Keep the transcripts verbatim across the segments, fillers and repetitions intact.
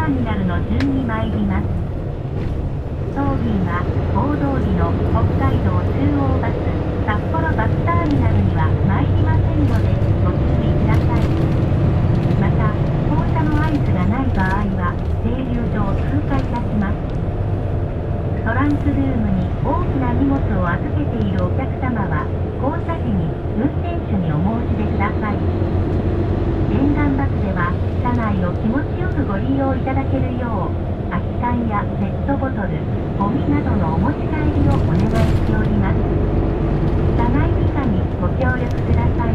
ーミナルの順に参ります。当便は大通りの北海道中央バス札幌バスターミナルには参りませんのでご注意ください。また、降車の合図がない場合は停留所を通過いたします。トランクルームに大きな荷物を預けているお客様は降車時に運転手にお申し出ください。沿岸バスでは車内を気持ちよくご利用いただけるよう空き缶やペットボトル、ゴミなどのお持ち帰りをお願いしております。車内理科にご協力ください。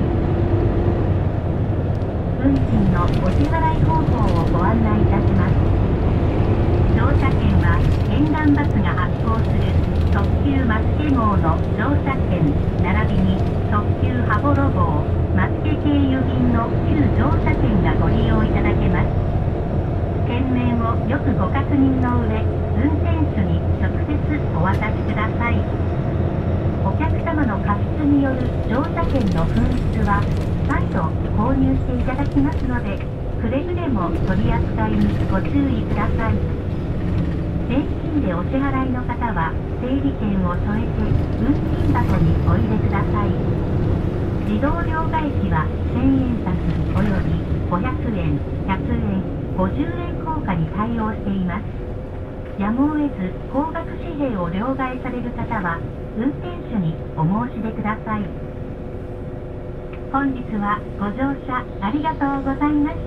運賃のお支払い方法をご案内いたします。乗車券は沿岸バスが発行する特急松毛号の乗車券並びに特急羽幌号、松毛経由便の旧乗車券がご利用いただけます。券面をよくご確認の上、運転手に直接お渡しください。お客様の過失による乗車券の紛失は再度購入していただきますので、くれぐれも取り扱いにご注意ください。現金でお支払いの方は整理券を添えて運賃箱にお入れください。自動両替機はせんえん札およびごひゃくえん、ひゃくえん、ごじゅうえん硬貨に対応しています。やむを得ず高額紙幣を両替される方は運転手にお申し出ください。本日はご乗車ありがとうございました。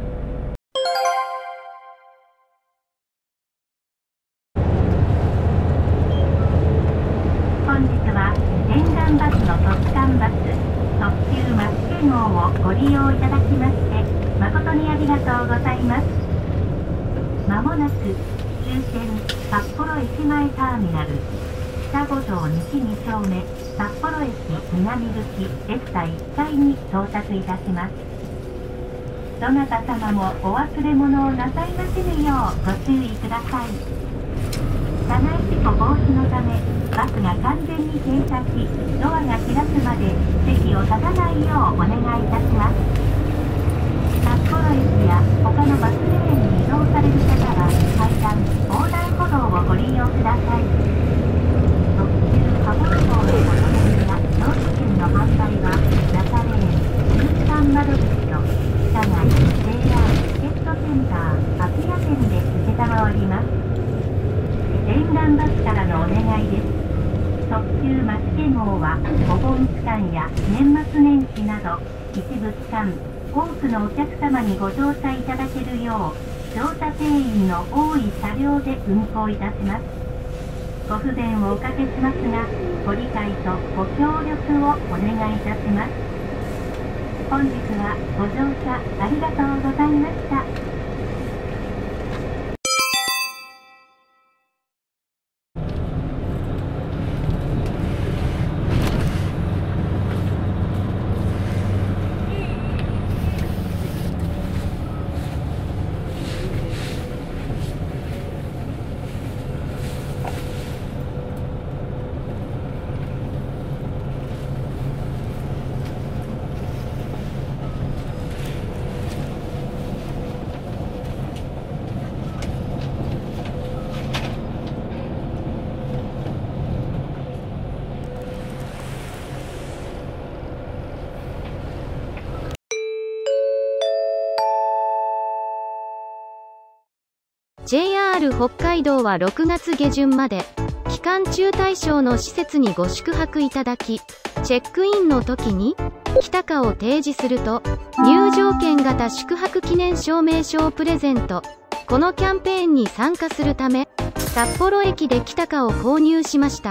本日は沿岸バスの特艦バス特急松毛号をご利用いただきまして誠にありがとうございます。まもなく終点札幌駅前ターミナル北五条西に丁目札幌駅南口 F 台いっかいに到着いたします。どなた様もお忘れ物をなさいませぬようご注意ください。車内事故防止のためバスが完全に停車しドアが開くまで席を立たないようお願いいたします。札幌駅や他のバスレーンに移動される方は階段、横断歩道をご利用ください。特急羽幌号のお乗りや乗車券の販売は中レーン、じゅうさん窓口と車内 ジェイアール チケットセンターアピア店で承ります。沿岸バスからのお願いです。特急松毛号はお盆期間や年末年始など一部期間多くのお客様にご乗車いただけるよう乗車定員の多い車両で運行いたします。ご不便をおかけしますがご理解とご協力をお願いいたします。本日はご乗車ありがとうございました。 ジェイアール 北海道はろくがつ下旬まで期間中対象の施設にご宿泊いただき、チェックインの時に来たかを提示すると入場券型宿泊記念証明書をプレゼント。このキャンペーンに参加するため札幌駅で来たかを購入しました。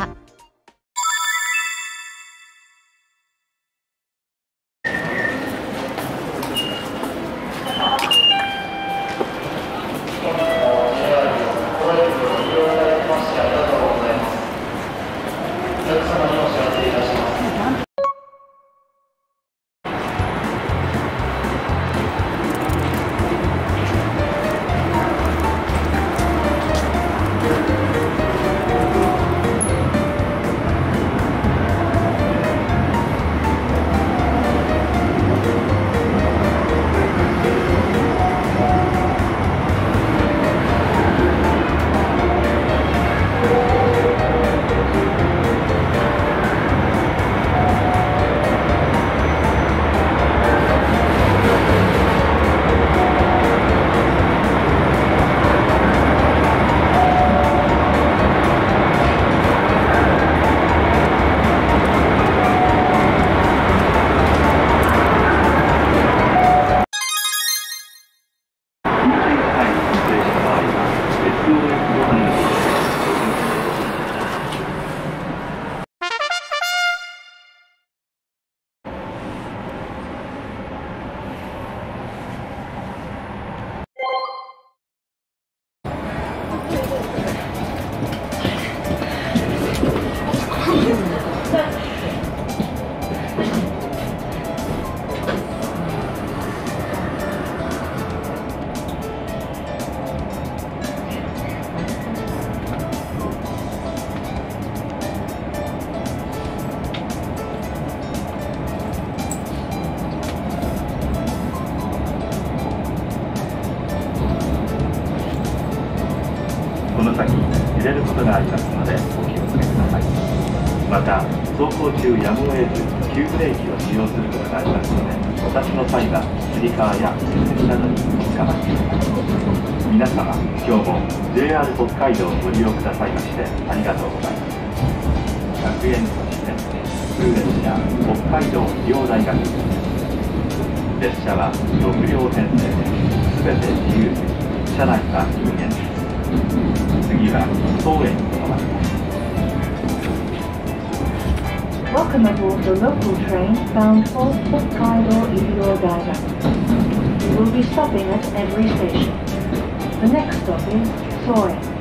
揺れることがありますのでお気をつけください。また走行中やむを得ず急ブレーキを使用することがありますので、お立ちの際はつり革や手すりなどにつかまってください。皆様、今日も ジェイアール 北海道をご利用くださいましてありがとうございます。ひゃくえんとして普通列車北海道医療大学、列車はろくりょう編成ですべて自由席、車内は禁煙です。次は総園に停まります。 Welcome aboard the local train bound for Hokkaido Irio Daigaku. We will be stopping at every station. The next stop is Soen.